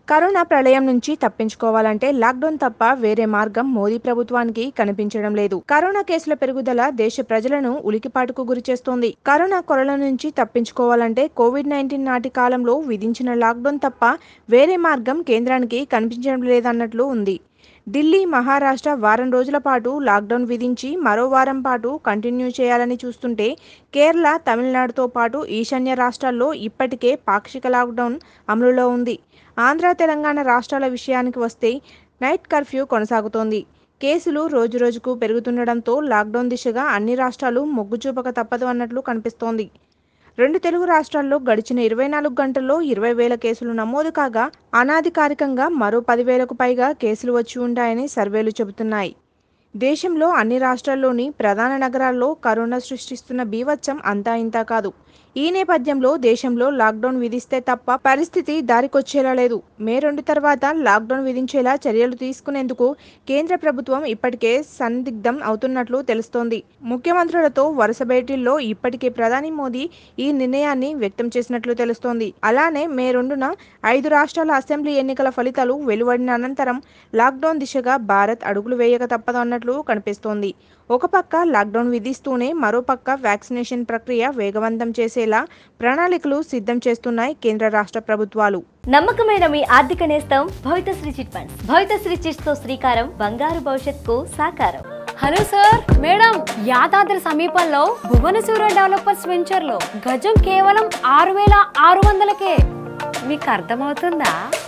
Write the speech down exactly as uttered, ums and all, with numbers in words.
Corona ప్రళయం నుంచి తప్పించుకోవాలంటే లాక్డౌన్ తప్ప వేరే మార్గం మోదీ ప్రభుత్వానికి కనిపించడం లేదు. కరోనా కేసుల పెరుగుదల దేశ ప్రజలను ఉలికిపాటుకు గురిచేస్తోంది. కరోనా కొరల నుంచి తప్పించుకోవాలంటే కోవిడ్ నైన్టీన్ నాటి కాలంలో విధించిన లాక్డౌన్ తప్ప వేరే మార్గం కేంద్రానికి కనిపించడం లేదన్నట్లు ఉంది. ఢిల్లీ, మహారాష్ట్ర వారం రోజుల పాటు లాక్డౌన్ విధించి మరో వారం పాటు కంటిన్యూ చేయాలని చూస్తుంటే కేరళ, తమిళనాడుతో పాటు ఈశాన్య రాష్ట్రాల్లో ఇప్పటికే పాక్షిక లాక్డౌన్ అమలులో ఉంది. ఆంధ్ర, తెలంగాణ రాష్ట్రాల విషయానికి వస్తే నైట్ కర్ఫ్యూ కొనసాగుతోంది. కేసులు రోజురోజుకు పెరుగుతుండడంతో లాక్డౌన్ దిశగా అన్ని రాష్ట్రాలు మొగ్గు చూపక తప్పదు అన్నట్లు కనిపిస్తోంది. రెండు తెలుగు రాష్ట్రాల్లో గడిచిన ఇరవై నాలుగు గంటల్లో ఇరవై వేల కేసులు నమోదు కాగా అనాధికారికంగా మరో పదివేలకు పైగా కేసులు వచ్చి ఉంటాయని సర్వేలు చెబుతున్నాయి. దేశంలో అన్ని రాష్ట్రాల్లోని ప్రధాన నగరాల్లో కరోనా సృష్టిస్తున్న బీభత్సం అంతా ఇంతా కాదు. ఈ నేపథ్యంలో దేశంలో లాక్డౌన్ విధిస్తే తప్ప పరిస్థితి దారికొచ్చేలా లేదు. మే రెండు తర్వాత లాక్డౌన్ విధించేలా చర్యలు తీసుకునేందుకు కేంద్ర ప్రభుత్వం ఇప్పటికే సందిగ్ధం అవుతున్నట్లు తెలుస్తోంది. ముఖ్యమంత్రులతో వరుస భేటీల్లో ఇప్పటికే ప్రధాని మోదీ ఈ నిర్ణయాన్ని వ్యక్తం చేసినట్లు తెలుస్తోంది. అలానే మే రెండున ఐదు రాష్ట్రాల అసెంబ్లీ ఎన్నికల ఫలితాలు వెలువడిన అనంతరం లాక్డౌన్ దిశగా భారత్ అడుగులు వేయక తప్పదు అన్నట్లు కనిపిస్తోంది. ఒక పక్క లాక్డౌన్ విధిస్తూనే మరోపక్క వ్యాక్సినేషన్ ప్రక్రియ వేగవంతం చేసేలా ప్రణాళికలు సిద్ధం చేస్తున్నాయి కేంద్ర రాష్ట్ర ప్రభుత్వాలు. నమ్మకమైన మీ ఆర్థిక నేస్తం Bhavitasri chit funds. Bhavitasri chits తో శ్రీకారం బంగారు భవిష్యత్తుకు సాకారం. హలో సార్, మేడం, యాదాద్రి సమీపంలో భువనసూర డెవలపర్స్ వెంచర్ లో గజం కేవలం ఆరు వేల ఆరు వందలకే. మీకు అర్థమవుతుందా?